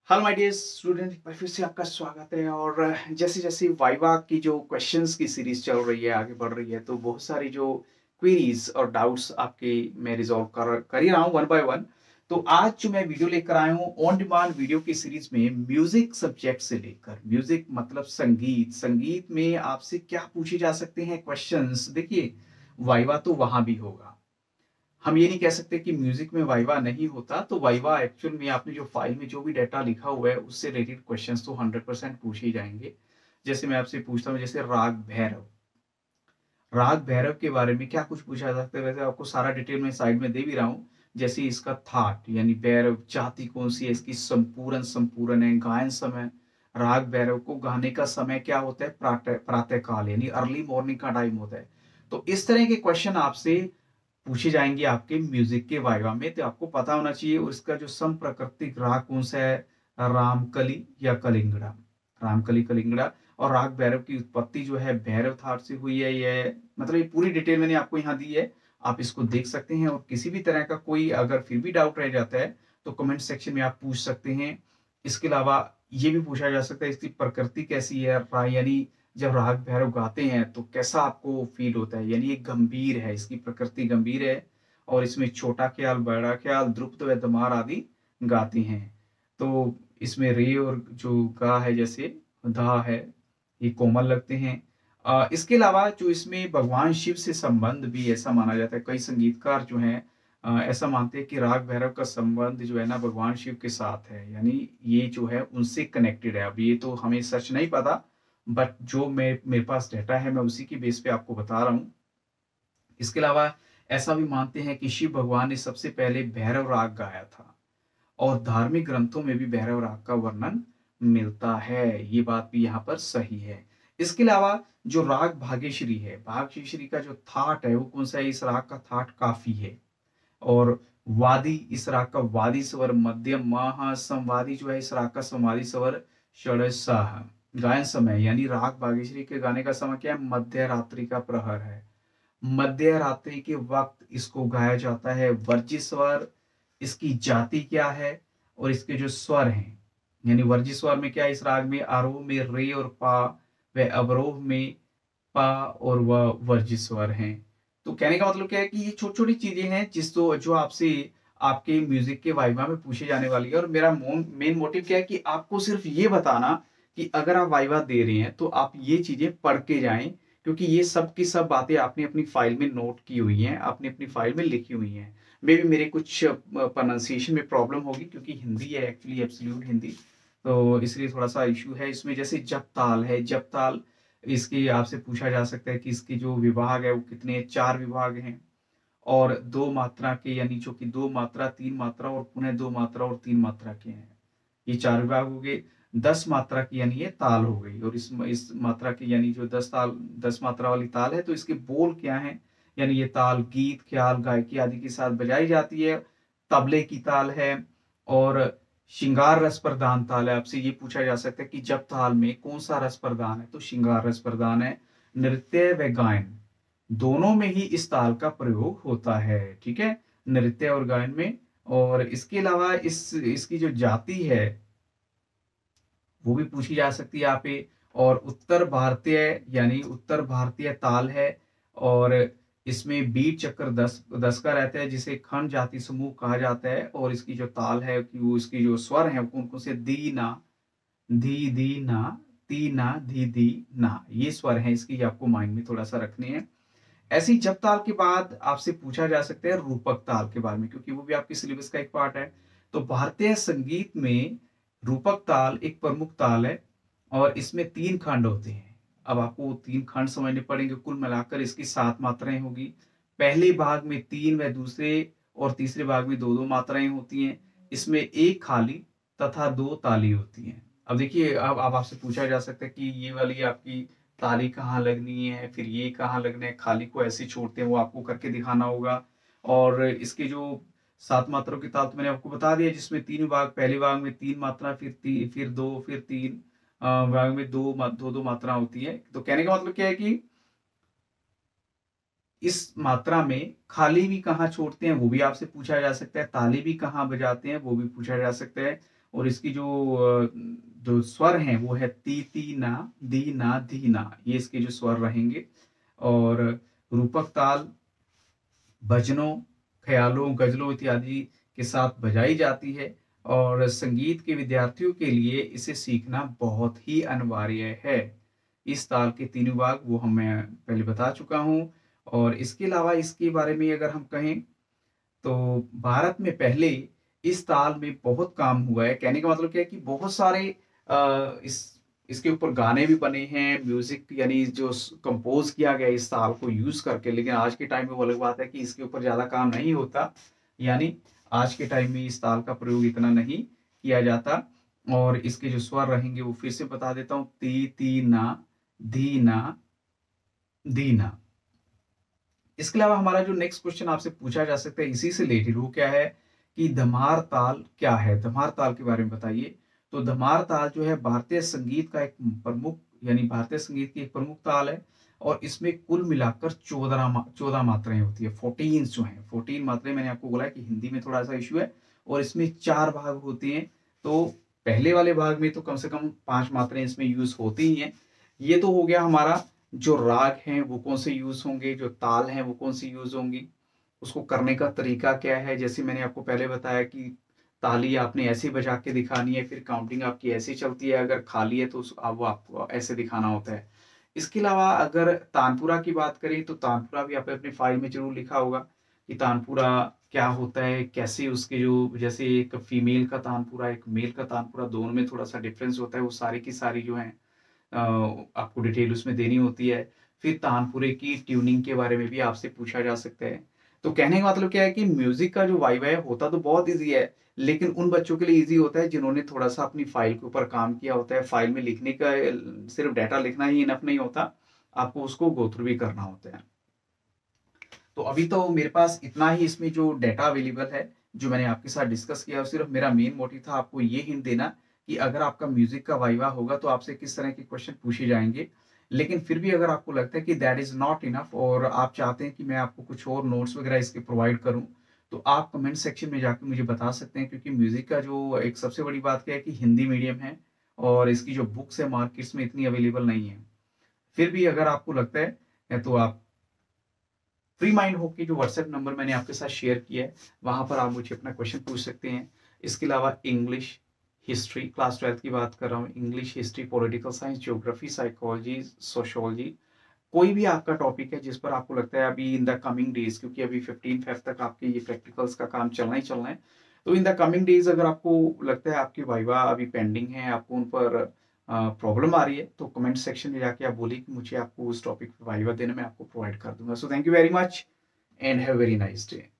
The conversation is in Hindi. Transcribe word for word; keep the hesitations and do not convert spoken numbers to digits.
हेलो माय डियर स्टूडेंट, एक बार फिर से आपका स्वागत है। और जैसे जैसे वाइवा की जो क्वेश्चंस की सीरीज चल रही है, आगे बढ़ रही है, तो बहुत सारी जो क्वेरीज और डाउट्स आपके मैं रिजॉल्व कर कर ही रहा हूँ वन बाय वन। तो आज जो मैं वीडियो लेकर आया हूँ ऑन डिमांड वीडियो की सीरीज में, म्यूजिक सब्जेक्ट से लेकर, म्यूजिक मतलब संगीत, संगीत में आपसे क्या पूछे जा सकते हैं क्वेश्चंस। देखिए, वाइवा तो वहां भी होगा, हम ये नहीं कह सकते कि म्यूजिक में वाइवा नहीं होता। तो वाइवा एक्चुअल में आपने जो फाइल में जो भी डाटा लिखा हुआ है उससे रिलेटेड क्वेश्चंस तो हंड्रेड परसेंट पूछे ही जाएंगे। जैसे मैं आपसे पूछता हूँ, जैसे राग भैरव, राग भैरव के बारे में क्या कुछ पूछा जा सकता है। वैसे आपको सारा डिटेल में साइड में दे भी रहा हूँ। जैसे इसका थाट यानी भैरव जाति कौन सी है, इसकी संपूर्ण संपूर्ण है, गायन समय, राग भैरव को गाने का समय क्या होता है, प्रातः प्रातः काल यानी अर्ली मॉर्निंग का टाइम होता है। तो इस तरह के क्वेश्चन आपसे पूछे जाएंगे आपके म्यूजिक के वाइवा में। तो आपको पता होना चाहिए उसका जो सम प्राकृतिक राग कौन सा है, रामकली या कलिंगड़ा, रामकली कलिंगड़ा। और राग भैरव की उत्पत्ति जो है भैरव थाट से हुई है। ये मतलब ये पूरी डिटेल मैंने आपको यहाँ दी है, आप इसको देख सकते हैं। और किसी भी तरह का कोई अगर फिर भी डाउट रह जाता है तो कमेंट सेक्शन में आप पूछ सकते हैं। इसके अलावा ये भी पूछा जा सकता है इसकी प्रकृति कैसी है, यानी जब राग भैरव गाते हैं तो कैसा आपको फील होता है, यानी ये गंभीर है, इसकी प्रकृति गंभीर है। और इसमें छोटा ख्याल, बड़ा ख्याल, द्रुपद व दमार आदि गाते हैं। तो इसमें रे और जो गा है, जैसे धा है, ये कोमल लगते हैं। अ, इसके अलावा जो इसमें भगवान शिव से संबंध भी ऐसा माना जाता है, कई संगीतकार जो हैं अ, ऐसा मानते हैं कि राग भैरव का संबंध जो है ना भगवान शिव के साथ है, यानी ये जो है उनसे कनेक्टेड है। अब ये तो हमें सच नहीं पता, बट जो मैं मेरे पास डाटा है मैं उसी की बेस पे आपको बता रहा हूँ। इसके अलावा ऐसा भी मानते हैं कि शिव भगवान ने सबसे पहले भैरव राग गाया था, और धार्मिक ग्रंथों में भी भैरव राग का वर्णन मिलता है। ये बात भी यहाँ पर सही है। इसके अलावा जो राग भाग्यश्री है, भाग्यश्री का जो थाट है वो कौन सा है, इस राग का थाट काफी है। और वादी, इस राग का वादी स्वर मध्यम महा, संवादी जो है इस राग का संवादी स्वर षडसाह। गायन समय यानी राग भाग्यश्री के गाने का समय क्या है, मध्य रात्रि का प्रहर है, मध्य रात्रि के वक्त इसको गाया जाता है। वर्जी स्वर, इसकी जाति क्या है, और इसके जो स्वर हैं, यानी वर्जी स्वर में क्या है, इस राग में आरोह में रे और पा, व अवरोह में पा और वह वर्जी स्वर हैं। तो कहने का मतलब क्या है कि ये छोटी छोटी चीजें हैं जिस तो जो आपसे आपके म्यूजिक के वाइवा में पूछे जाने वाली है। और मेरा मेन मोटिव क्या है कि आपको सिर्फ ये बताना कि अगर आप वाइवा दे रहे हैं तो आप ये चीजें पढ़ के जाएं, क्योंकि ये सब की सब बातें आपने अपनी फाइल में नोट की हुई हैं, आपने अपनी फाइल में लिखी हुई हैं। मे भी मेरे कुछ प्रोनाउंसिएशन में प्रॉब्लम होगी क्योंकि हिंदी है एक्चुअली, एब्सोल्यूट हिंदी, तो इसलिए थोड़ा सा इशू है इसमें। जैसे जप ताल है, जप ताल इसकी आपसे पूछा जा सकता है कि इसके जो विभाग है वो कितने, चार विभाग हैं। और दो मात्रा के, यानी जो कि दो मात्रा, तीन मात्रा और पुनः दो मात्रा और तीन मात्रा के हैं, ये चार विभाग हो गए। दस मात्रा की यानी ये ताल हो गई। और इस इस मात्रा की यानी जो दस ताल, दस मात्रा वाली ताल है, तो इसके बोल क्या है, यानी ये ताल गीत, ख्याल, गायकी आदि के साथ बजाई जाती है। तबले की ताल है। और श्रृंगार रस प्रधान ताल है। आपसे ये पूछा जा सकता है कि जब ताल में कौन सा रस प्रधान है, तो श्रृंगार रस प्रधान है। नृत्य व गायन दोनों में ही इस ताल का प्रयोग होता है, ठीक है, नृत्य और गायन में। और इसके अलावा इस इसकी जो जाति है वो भी पूछी जा सकती है यहाँ पे। और उत्तर भारतीय यानी उत्तर भारतीय ताल है। और इसमें बीट चक्र दस दस का रहता है, जिसे खंड जाति समूह कहा जाता है। और इसकी जो ताल है कि वो इसकी जो स्वर है कौन कौन से, दी ना, धी दी ना, ती ना, धी दी ना, ये स्वर है इसकी, आपको माइंड में थोड़ा सा रखने हैं। ऐसी जप ताल के बाद आपसे पूछा जा सकता है रूपक ताल के बारे में, क्योंकि वो भी आपके सिलेबस का एक पार्ट है। तो भारतीय संगीत में रूपक ताल एक प्रमुख ताल है, और इसमें तीन खंड होते हैं। अब आपको तीन खंड समझने पड़ेंगे। कुल मिलाकर इसकी सात मात्राएं होगी। पहले भाग में तीन व दूसरे और तीसरे भाग में दो दो मात्राएं होती हैं। इसमें एक खाली तथा दो ताली होती हैं। अब देखिए, अब अब आपसे पूछा जा सकता है कि ये वाली आपकी ताली कहाँ लगनी है, फिर ये कहाँ लगना है, खाली को ऐसे छोड़ते हैं वो आपको करके दिखाना होगा। और इसके जो सात मात्राओं की ताल तो मैंने आपको बता दिया, जिसमें तीन भाग, पहले भाग में तीन मात्रा, फिर ती, फिर दो, फिर तीन, अ, भाग में दो दो दो मात्रा होती है। तो कहने का मतलब क्या है कि इस मात्रा में खाली भी कहाँ छोड़ते हैं वो भी आपसे पूछा जा सकता है, ताली भी कहाँ बजाते हैं वो भी पूछा जा सकता है। और इसकी जो अ, जो स्वर हैं वो है ती ती ना, दी ना, धी ना, ये इसके जो स्वर रहेंगे। और रूपक ताल भजनों, ख्यालों, गज़लों इत्यादि के साथ बजाई जाती है और संगीत के विद्यार्थियों के लिए इसे सीखना बहुत ही अनिवार्य है। इस ताल के तीनों भाग वो हम मैं पहले बता चुका हूँ। और इसके अलावा इसके बारे में अगर हम कहें तो भारत में पहले इस ताल में बहुत काम हुआ है। कहने का मतलब क्या है कि बहुत सारे अ, इस इसके ऊपर गाने भी बने हैं, म्यूजिक यानी जो कंपोज किया गया इस ताल को यूज करके। लेकिन आज के टाइम में वो अलग बात है कि इसके ऊपर ज्यादा काम नहीं होता, यानी आज के टाइम में इस ताल का प्रयोग इतना नहीं किया जाता। और इसके जो स्वर रहेंगे वो फिर से बता देता हूँ, ती ती ना, धी ना, दी ना। इसके अलावा हमारा जो नेक्स्ट क्वेश्चन आपसे पूछा जा सकता है इसी से रिलेटेड, वो क्या है कि धमार ताल क्या है? धमार ताल के बारे में बताइए। तो धमार ताल जो है भारतीय संगीत का एक प्रमुख यानी भारतीय संगीत की एक प्रमुख ताल है। और इसमें कुल मिलाकर चौदह चौदह मात्राएं होती है। फोर्टीन जो है फोर्टीन मात्राएं, मैंने आपको बोला कि हिंदी में थोड़ा सा इश्यू है। और इसमें चार भाग होते हैं। तो पहले वाले भाग में तो कम से कम पांच मात्राएं इसमें यूज होती ही हैं। ये तो हो गया हमारा जो राग हैं वो कौन से यूज होंगे, जो ताल हैं वो कौन सी यूज होंगी, उसको करने का तरीका क्या है। जैसे मैंने आपको पहले बताया कि ताली आपने ऐसे बजा के दिखानी है, फिर काउंटिंग आपकी ऐसे चलती है, अगर खाली है तो उस- अब वो आपको ऐसे दिखाना होता है। इसके अलावा अगर तानपुरा की बात करें तो तानपुरा भी आपने अपनी फाइल में जरूर लिखा होगा कि तानपुरा क्या होता है, कैसे उसके जो जैसे एक फीमेल का तानपुरा एक मेल का तानपुरा, दोनों में थोड़ा सा डिफरेंस होता है। वो सारी की सारी जो है अ, आपको डिटेल उसमें देनी होती है। फिर तानपुरे की ट्यूनिंग के बारे में भी आपसे पूछा जा सकता है। तो कहने का मतलब क्या है कि म्यूजिक का जो वाइब है होता तो बहुत ईजी है, लेकिन उन बच्चों के लिए ईजी होता है जिन्होंने थोड़ा सा अपनी फाइल के ऊपर काम किया होता है। फाइल में लिखने का सिर्फ डाटा लिखना ही इनफ नहीं होता, आपको उसको गो थ्रू भी करना होता है। तो अभी तो मेरे पास इतना ही इसमें जो डाटा अवेलेबल है जो मैंने आपके साथ डिस्कस किया, और सिर्फ मेरा मेन मोटिव था आपको ये हिंट देना कि अगर आपका म्यूजिक का वाइवा होगा तो आपसे किस तरह के क्वेश्चन पूछे जाएंगे। लेकिन फिर भी अगर आपको लगता है कि दैट इज नॉट इनफ और आप चाहते हैं कि मैं आपको कुछ और नोट्स वगैरह इसके प्रोवाइड करूं, तो आप कमेंट सेक्शन में जाकर मुझे बता सकते हैं। क्योंकि म्यूजिक का जो एक सबसे बड़ी बात क्या है कि हिंदी मीडियम है और इसकी जो बुक्स है मार्केट्स में इतनी अवेलेबल नहीं है। फिर भी अगर आपको लगता है तो आप फ्री माइंड होके जो व्हाट्सएप नंबर मैंने आपके साथ शेयर किया है वहां पर आप मुझे अपना क्वेश्चन पूछ सकते हैं। इसके अलावा इंग्लिश, हिस्ट्री, क्लास ट्वेल्थ की बात कर रहा हूँ, English, history, political science, geography, psychology, sociology, कोई भी आपका टॉपिक है जिस पर आपको लगता है अभी इन द कमिंग डेज, क्योंकि अभी फिफ्टीन फेब तक आपके ये प्रैक्टिकल्स का काम चलना ही चलना है। तो इन द कमिंग डेज अगर आपको लगता है आपकी वाइवा अभी पेंडिंग है, आपको उन पर प्रॉब्लम आ रही है, तो कमेंट सेक्शन में जाके आप बोलिए कि मुझे आपको उस टॉपिक पर वाइवा देने में आपको प्रोवाइड कर दूंगा। So thank you very much and have very nice day.